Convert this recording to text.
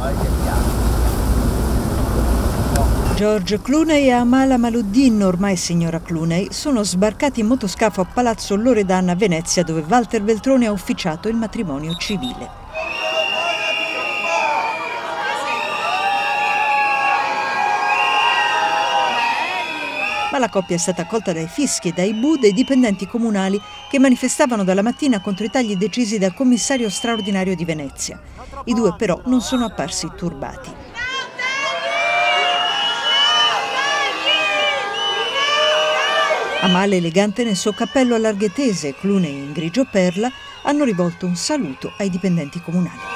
George Clooney e Amala Maluddin, ormai signora Clooney, sono sbarcati in motoscafo a Palazzo Loredana a Venezia, dove Walter Veltroni ha ufficiato il matrimonio civile. Ma la coppia è stata accolta dai fischi e dai bu dei dipendenti comunali che manifestavano dalla mattina contro i tagli decisi dal commissario straordinario di Venezia. I due però non sono apparsi turbati. Amala, elegante nel suo cappello a larghe tese e Clooney in grigio perla, hanno rivolto un saluto ai dipendenti comunali.